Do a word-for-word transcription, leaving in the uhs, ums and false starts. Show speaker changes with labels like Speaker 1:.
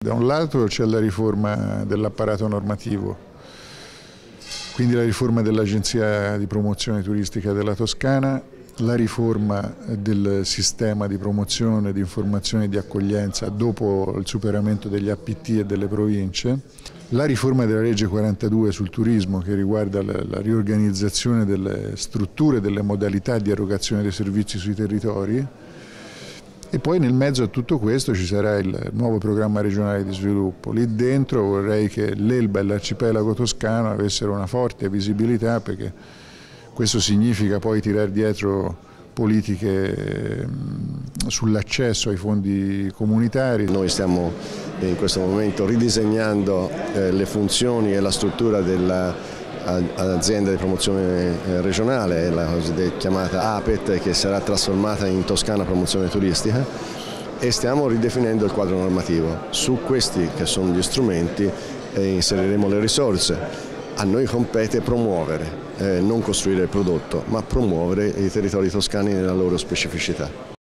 Speaker 1: Da un lato c'è la riforma dell'apparato normativo, quindi la riforma dell'Agenzia di Promozione Turistica della Toscana, la riforma del sistema di promozione, di informazione e di accoglienza dopo il superamento degli A P T e delle province, la riforma della legge quarantadue sul turismo che riguarda la, la riorganizzazione delle strutture e delle modalità di erogazione dei servizi sui territori. E poi nel mezzo a tutto questo ci sarà il nuovo programma regionale di sviluppo. Lì dentro vorrei che l'Elba e l'arcipelago toscano avessero una forte visibilità, perché questo significa poi tirar dietro politiche sull'accesso ai fondi comunitari.
Speaker 2: Noi stiamo in questo momento ridisegnando le funzioni e la struttura della azienda di promozione regionale, la chiamata A P E T, che sarà trasformata in Toscana Promozione Turistica, e stiamo ridefinendo il quadro normativo. Su questi, che sono gli strumenti, inseriremo le risorse. A noi compete promuovere, eh, non costruire il prodotto, ma promuovere i territori toscani nella loro specificità.